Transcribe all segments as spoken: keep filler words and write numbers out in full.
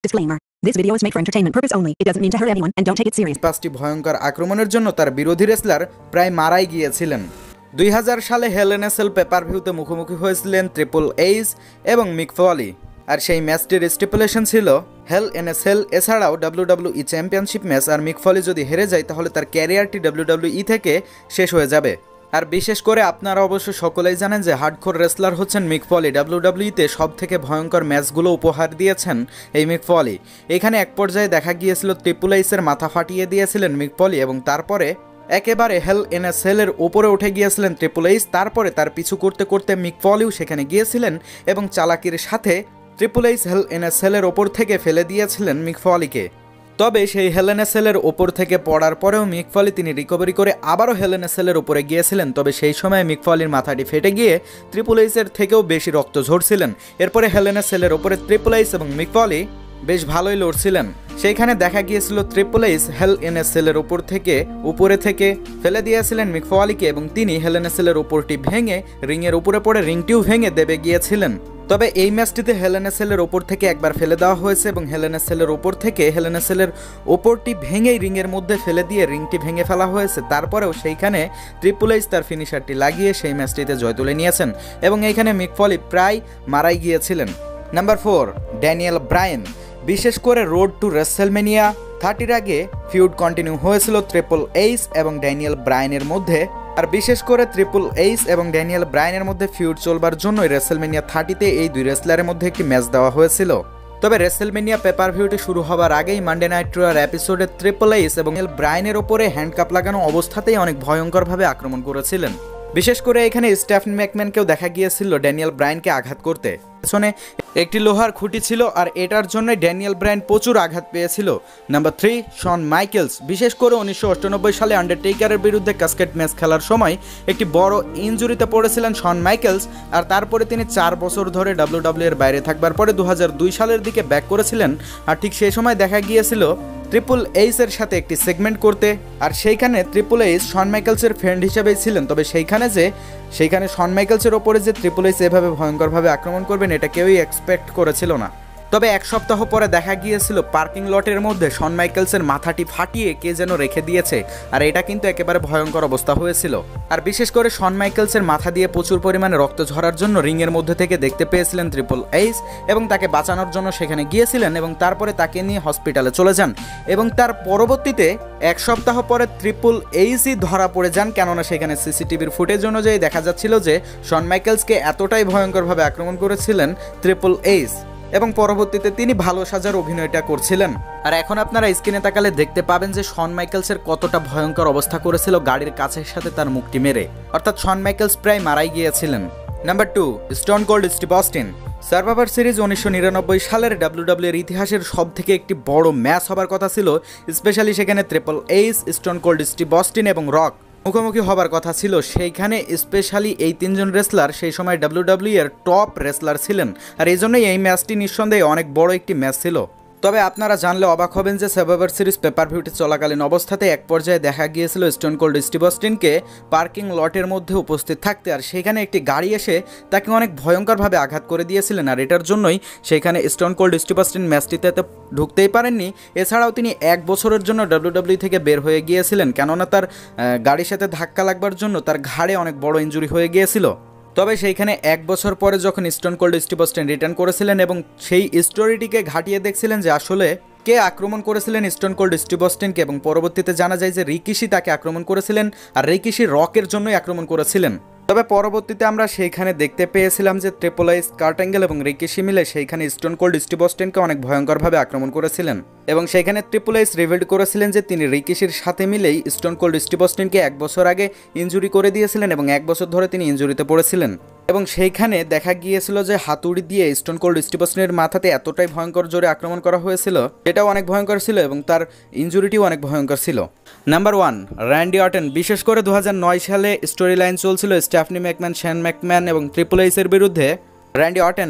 Disclaimer. This video is made for entertainment purpose only. It doesn't mean to hurt anyone and don't take it serious. পাঁচটি ভয়ঙ্কর আক্রমণের জন্য তার বিরোধী wrestler প্রায় মারাই গিয়েছিলেন। দুই হাজার সালে হেল ইন এ সেল পেপার-ভিউতে মুখোমুখি হয়েছিলেন ট্রিপল এইচ এবং মিক ফলি। আর সেই ম্যাচটির স্টিপুলেশন ছিল হেল ইন এ সেল এছাড়াও ডাব্লিউডাব্লিউই চ্যাম্পিয়নশিপ ম্যাচ, আর মিক ফলি যদি হেরে যায় তাহলে তার ক্যারিয়ারটি ডাব্লিউডাব্লিউই থেকে শেষ হয়ে যাবে। আর বিশেষ করে আপনারা অবশ্য সকলেই জানেন যে হার্ডকোর রেসলার হচ্ছেন মিক ফলি। ডাব্লিউডাব্লিউইতে সব থেকে ভয়ঙ্কর ম্যাচগুলো উপহার দিয়েছেন এই মিক ফলি। এখানে এক পর্যায়ে দেখা গিয়েছিল ট্রিপল এইচের মাথা ফাটিয়ে দিয়েছিলেন মিক ফলি এবং তারপরে একেবারে হেল ইন এ সেলের উপরে উঠে গিয়েছিলেন ট্রিপল এইচ। তারপরে তার পিছু করতে করতে মিক ফলিও সেখানে গিয়েছিলেন এবং চালাকির সাথে triple H hell in a সেলের ওপর থেকে ফেলে দিয়েছিলেন মিক ফলিকে। তবে সেই হেল ইন এ সেলের ওপর থেকে পড়ার পরেও মিক ফলি তিনি রিকভারি করে আবারও হেল ইন এ সেলের উপরে গিয়েছিলেন। তবে সেই সময় মিক ফলির মাথাটি ফেটে গিয়ে ট্রিপল এইচের থেকেও বেশি রক্ত ঝরছিলেন। এরপরে হেল ইন এ সেলের ওপরে ট্রিপল এইচ এবং মিক ফলি বেশ ভালোই লড়ছিলেন। সেইখানে দেখা গিয়েছিল triple H hell in a সেলের উপর থেকে উপরে থেকে ফেলে দিয়েছিলেন মিক ফলিকে এবং তিনি হেল ইন এ সেলের উপরটি ভেঙে রিংয়ের উপরে পড়ে রিংটিও ভেঙে দেবে গিয়েছিলেন। তবে এই ম্যাচটিতে হেল ইন এ সেলের ওপর থেকে একবার ফেলে দেওয়া হয়েছে এবং হেল ইন এ সেলের ওপর থেকে হেল ইন এ সেলের ওপরটি ভেঙেই রিংয়ের মধ্যে ফেলে দিয়ে রিংটি ভেঙে ফেলা হয়েছে। তারপরেও সেইখানে ট্রিপল এইচ তার ফিনিশারটি লাগিয়ে সেই ম্যাচটিতে জয় তুলে নিয়েছেন এবং এইখানে মিক ফলি প্রায় মারাই গিয়েছিলেন। Number four, Daniel Bryan. বিশেষ করে রোড টু রেসলম্যানিয়া থার্টির আগে ফিউড কন্টিনিউ হয়েছিল ট্রিপল এইচ এবং ড্যানিয়েল ব্রায়ানের মধ্যে। আর বিশেষ করে ট্রিপল এইচ এবং ড্যানিয়েল ব্রায়ানের মধ্যে ফিউড চলবার জন্যই রেসলম্যানিয়া থার্টিতে এই দুই রেসলারের মধ্যে একটি ম্যাচ দেওয়া হয়েছিল। তবে রেসলম্যানিয়া পেপার ভিউটি শুরু হবার আগেই মানডে নাইট রয়ার এপিসোডে ট্রিপল এইচ এবং ব্রায়ানের ওপরে হ্যান্ডকাপ লাগানো অবস্থাতেই অনেক ভয়ঙ্করভাবে আক্রমণ করেছিলেন। বিশেষ করে এখানে স্টেফনি ম্যাকম্যানকেও দেখা গিয়েছিল ড্যানিয়েল ব্রায়ানকে আঘাত করতে। পেছনে একটি লোহার খুঁটি ছিল আর এটার জন্য ড্যানিয়েল ব্রায়ান প্রচুর আঘাত পেয়েছিল। Number three, Shawn Michaels. বিশেষ করে উনিশশো অষ্টানব্বই সালে আন্ডারটেকারের বিরুদ্ধে কাস্কেট ম্যাচ খেলার সময় একটি বড় ইনজুরিতে পড়েছিলেন শন মাইকেলস, আর তারপরে তিনি চার বছর ধরে ডাব্লিউডাব্লিউ এর বাইরে থাকবার পরে দু হাজার দুই সালের দিকে ব্যাক করেছিলেন। আর ঠিক সেই সময় দেখা গিয়েছিল ট্রিপল এইচের সাথে একটি সেগমেন্ট করতে, আর সেইখানে ট্রিপল এইচ শন মাইকেলসের ফ্রেন্ড হিসেবেই ছিলেন। তবে সেইখানে যে সেইখানে শন মাইকেলসের ওপরে যে ট্রিপল এইচ এভাবে ভয়ঙ্করভাবে আক্রমণ করবেন এটা কেউই এক্সপেক্ট করেছিল না। তবে এক সপ্তাহ পরে দেখা গিয়েছিল পার্কিং লটের মধ্যে শন মাইকেলসের মাথাটি ফাটিয়ে কে যেন রেখে দিয়েছে, আর এটা কিন্তু একেবারে ভয়ঙ্কর অবস্থা হয়েছিল। আর বিশেষ করে শন মাইকেলসের মাথা দিয়ে প্রচুর পরিমাণে রক্ত ঝরার জন্য রিংয়ের মধ্যে থেকে দেখতে পেয়েছিলেন ট্রিপল এইচ এবং তাকে বাঁচানোর জন্য সেখানে গিয়েছিলেন এবং তারপরে তাকে নিয়ে হসপিটালে চলে যান এবং তার পরবর্তীতে এক সপ্তাহ পরে ট্রিপল এইচই ধরা পড়ে যান, কেননা সেখানে সিসিটিভির ফুটেজ অনুযায়ী দেখা যাচ্ছিল যে শন মাইকেলসকে এতটাই ভয়ঙ্করভাবে আক্রমণ করেছিলেন ট্রিপল এইচ এবং পরবর্তীতে তিনি ভালো সাজার অভিনয়টা করছিলেন। আর এখন আপনারা স্ক্রিনে তাকালে দেখতে পাবেন যে শন মাইকেলসের কতটা ভয়ঙ্কর অবস্থা করেছিল গাড়ির কাছের সাথে তার মুখটি মেরে, অর্থাৎ শন মাইকেলস প্রায় মারাই গিয়েছিলেন। Number two, Stone cold Steve Austin. Survivor Series উনিশশো নিরানব্বই সালের ডাব্লিউডাব্লিউ এর ইতিহাসের সব থেকে একটি বড় ম্যাচ হবার কথা ছিল। স্পেশালি সেখানে triple H, Stone cold Steve Austin এবং রক মুখোমুখি হবার কথা ছিল। সেইখানে স্পেশালি এই তিনজন রেসলার সেই সময় ডাব্লিউডাব্লিউ এর টপ রেসলার ছিলেন, আর এই জন্যই এই ম্যাচটি নিঃসন্দেহে অনেক বড় একটি ম্যাচ ছিল। তবে আপনারা জানলে অবাক হবেন যে সার্ভাইভার সিরিজ পেপার ভিউটি চলাকালীন অবস্থাতে এক পর্যায়ে দেখা গিয়েছিল স্টোন কোল্ড স্টিভ অস্টিনকে পার্কিং লটের মধ্যে উপস্থিত থাকতে, আর সেখানে একটি গাড়ি এসে তাকে অনেক ভয়ঙ্করভাবে আঘাত করে দিয়েছিলেন। আর এটার জন্যই সেখানে স্টোন কোল্ড স্টিভ অস্টিন ম্যাচটিতে ঢুকতেই পারেননি। এছাড়াও তিনি এক বছরের জন্য ডাব্লিউডাব্লিউ থেকে বের হয়ে গিয়েছিলেন, কেননা তার গাড়ির সাথে ধাক্কা লাগবার জন্য তার ঘাড়ে অনেক বড় ইনজুরি হয়ে গিয়েছিল। তবে সেইখানে এক বছর পরে যখন stone cold Steve Austin return করেছিলেন এবং সেই স্টোরিটিকে ঘাটিয়ে দেখছিলেন যে আসলে কে আক্রমণ করেছিলেন স্টোন কোল্ড স্টিভ অস্টিনকে, এবং পরবর্তীতে জানা যায় যে রিকিশি তাকে আক্রমণ করেছিলেন আর রিকিশি রকের জন্যই আক্রমণ করেছিলেন। তবে পরবর্তীতে আমরা সেইখানে দেখতে পেয়েছিলাম যে ট্রিপল এইচ, কার্ট অ্যাঙ্গেল এবং রিকিশি মিলে সেইখানে স্টোন কোল্ড স্টিভ অস্টিনকে অনেক ভয়ঙ্করভাবে আক্রমণ করেছিলেন এবং সেইখানে ট্রিপল এইচ রিভিল করেছিলেন যে তিনি রিকিশির সাথে মিলেই স্টোন কোল্ড স্টিভ অস্টিনকে এক বছর আগে ইনজুরি করে দিয়েছিলেন এবং এক বছর ধরে তিনি ইনজুরিতে পড়েছিলেন। এবং সেইখানে দেখা গিয়েছিল যে হাতুড়ি দিয়ে স্টোন কোল্ড স্টিভ অস্টিনের মাথাতে এতটাই ভয়ঙ্কর জোরে আক্রমণ করা হয়েছিল, এটাও অনেক ভয়ঙ্কর ছিল এবং তার ইনজুরিটিও অনেক ভয়ঙ্কর ছিল। Number one, Randy Orton. বিশেষ করে দু হাজার নয় সালে স্টোরি লাইন চলছিল স্টেফনি ম্যাকম্যান, শ্যান ম্যাকম্যান এবং ট্রিপল এইচের বিরুদ্ধে র্যান্ডি অর্টনের।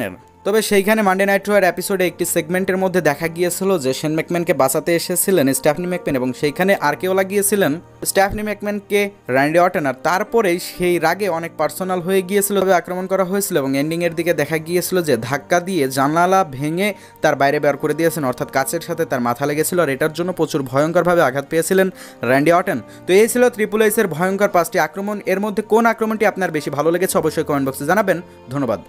তবে সেইখানে মানডে নাইট রয়ের এপিসোডে একটি সেগমেন্টের মধ্যে দেখা গিয়েছিল যে শেন ম্যাকম্যানকে বাঁচাতে এসেছিলেন স্টেফনি ম্যাকম্যান এবং সেইখানে আর কেউ লাগিয়েছিলেন স্টেফনি ম্যাকম্যানকে র্যান্ডি অর্টন, আর তারপরেই সেই রাগে অনেক পার্সোনাল হয়ে গিয়েছিল, তবে আক্রমণ করা হয়েছিল এবং এন্ডিংয়ের দিকে দেখা গিয়েছিল যে ধাক্কা দিয়ে জানালা ভেঙে তার বাইরে বের করে দিয়েছেন, অর্থাৎ কাচের সাথে তার মাথা লেগেছিল আর এটার জন্য প্রচুর ভয়ঙ্করভাবে আঘাত পেয়েছিলেন র্যান্ডি অর্টন। তো এই ছিল ট্রিপল এইচের ভয়ঙ্কর পাঁচটি আক্রমণ। এর মধ্যে কোন আক্রমণটি আপনার বেশি ভালো লেগেছে অবশ্যই কমেন্ট বক্সে জানাবেন। ধন্যবাদ।